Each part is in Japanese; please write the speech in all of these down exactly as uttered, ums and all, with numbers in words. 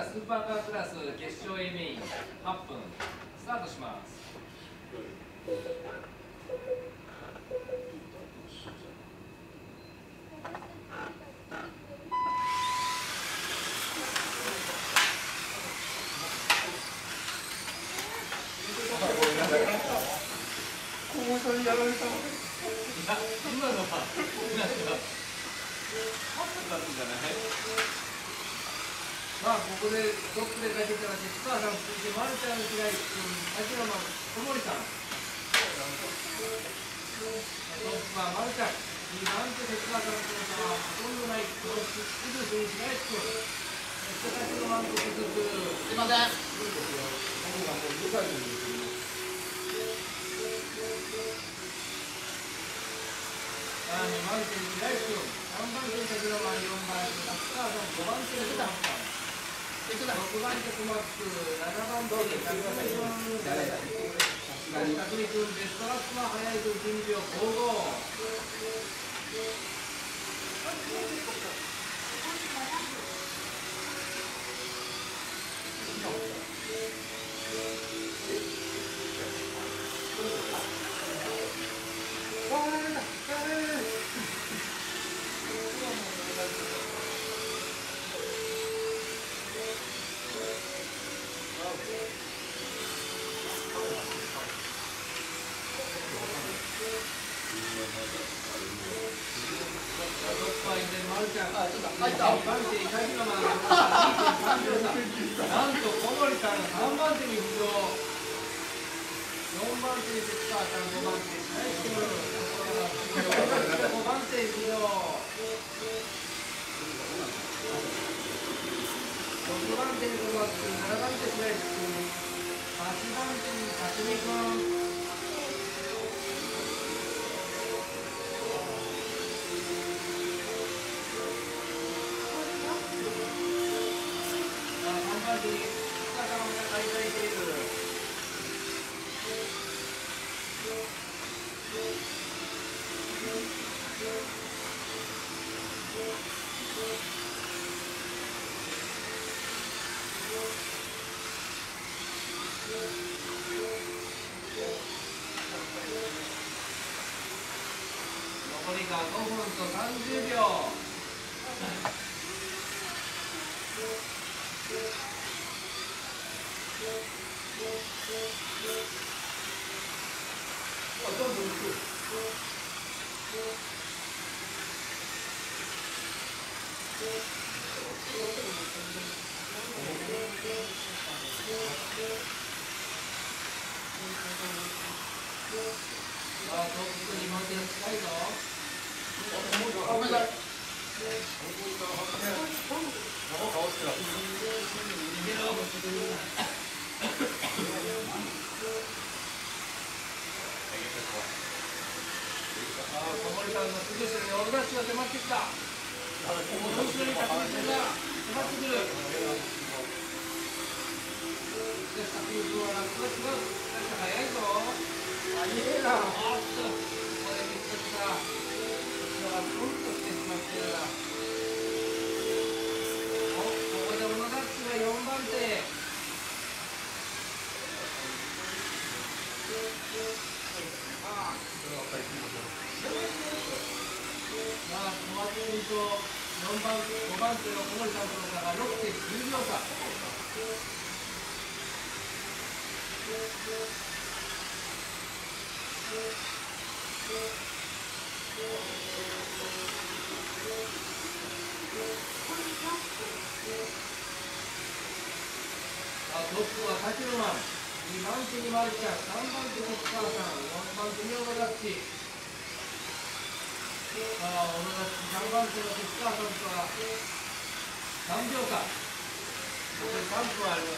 スーパーカークラス決勝 A メインはっぷんスタートします。 小さにやられた。 今のはなんかハップだったんじゃない？まあここでトップで帰ってきたら吉川さん続いてマルちゃん、平井君、秋山、小森さん。トップはマルちゃん、にばん手吉川さんとの差はほとんどない。クロスすぐ選手平井君。そして秋山と続く。 すいません。 さらにマルチに平井君、さんばん手滝野はよんばん手吉川さん、ごばん手でごばん手。ろくばん手小松、ななばん手で滝野君、滝見君、ベストラップは早いとじゅうにびょうごご。なんと小森さんさんばん手に浮上、よんばん手に吉川さん、ごばん手白石君、ごばん手浮上、ろくばん手に小松君、ななばん手白石君、はちばん手に辰巳君。残りがごふんとさんじゅうびょう。さあ、トップにまで近いぞ。 ごめんなさい。 小森さんのすぐ後ろにオルダッシュが迫ってきた。この後ろに高橋が迫ってくる。しかし竹内君はラップが違う。速いぞ。 あ、いいな。 あっと、これめっちゃ来た。後ろがプンとしてしまっているな。お、ここでオルダッシュがよんばん手。ああ。まあ、小松君とよんばん手、ごばん手の小森さんとの差が ろくてんきゅうびょう差。さあ、トップは滝野マン、にばん手にマルちゃん、さんばん手に吉川さん、よんばん手に小野ダッチ。さあ、小野ダッチ、さんばん手の吉川さんとはさんびょうか。残りさんぷんあります。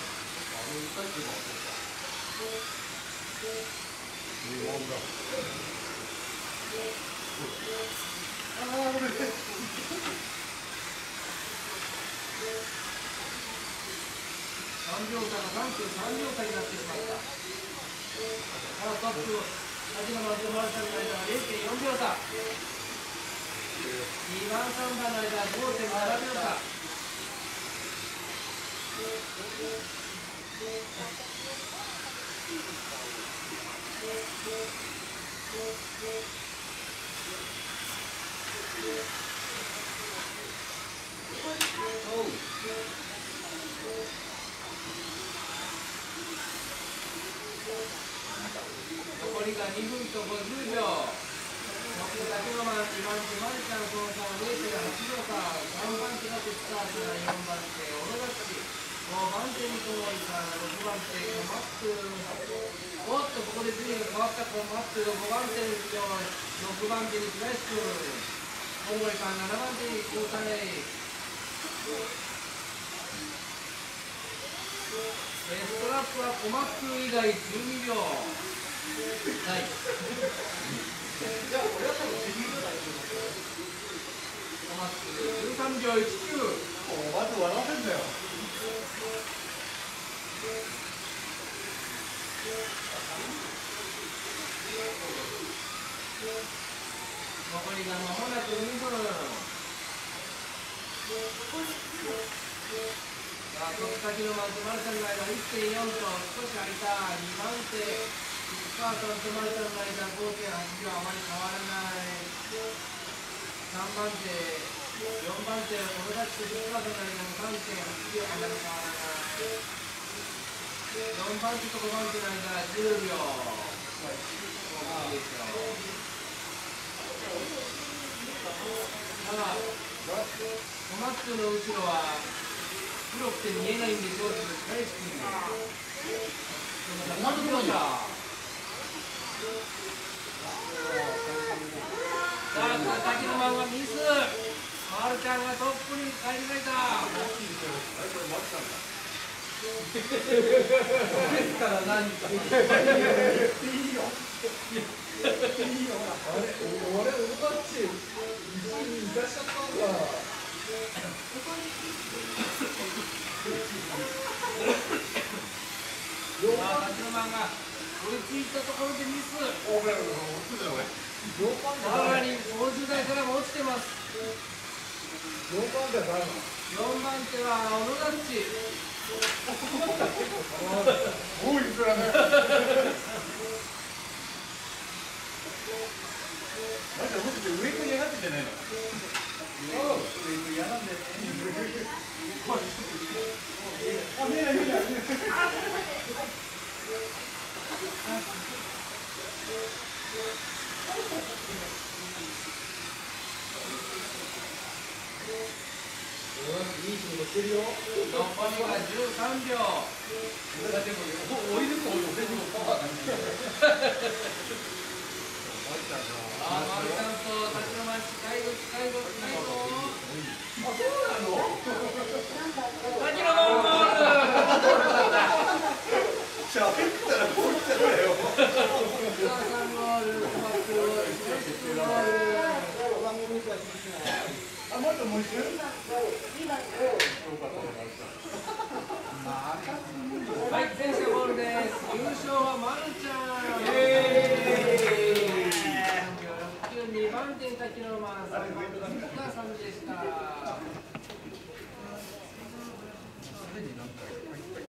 ああ、ごめん。 さんびょう差がさんぷんさんびょう差になってしまった。さあ、トップ、滝野マンとマルちゃんの間は れいてんよんびょう差。にばんさんばんの間は ごてんななびょう差。 残りがにふんとごじゅうびょう。先のままにばん手、マルちゃんその差は ゼロてんはちびょうか。さんばん手が鉄川からよんばん手、小野崎。ごばん手に小森さん、ろくばん手、小松。おっと、ここで順位が変わった小松。ごばん手にろくばん手に白石君。小森さん、ななばん手に交代。ストラップは小松以外じゅうにびょう。はい。 じゃあ俺は多分じゅうにびょうだと思う。 小松じゅうさんびょういちきゅう。 おまず笑わせんだよ。 残りがまもなくにふん。さあ、徳崎のマンとマルちゃんの間 いってんよん と少し空いた。にばん手、石川さんとマルちゃんの間 ごてんはちびょう、あまり変わらない。さんばん手、よんばん手、小野崎と石川さんの間も さんてんはちびょう、あまり変わらない。よんばん手とごばん手の間じゅうびょう。いいですよ。ただ、小松の後ろは黒くて見えないんでしょうけど、大好きに。同じ秒差。さあ、滝のまんまミス。マルちゃんがトップに返り咲いた。ですから何か。いいよ。いいよ。あれ、俺、おかしい。一緒に行かしちゃったんだ。ああ、滝のまんが追いついたところでミス。さらにごじゅうだいからも落ちてます。よんばん手は誰なの？よんばん手は小野田っち。 多いくらね。なんか僕上に上がってんじゃないの？上に嫌なんだよね。あ、見えない見えない。 いい仕事してるよ。残りはじゅうさんびょう。 でも追い抜くほど俺にもパワーがああ、マルちゃんと滝の町近いぞ近いぞ近いぞ。 あ、そうなの？ 滝のまんゴール。 しゃべったらこう来たんだよ。 石川さんゴール、小松ゴール、白石ゴール。 あ、またもう一周？ はい、選手ゴールです。優勝はマルち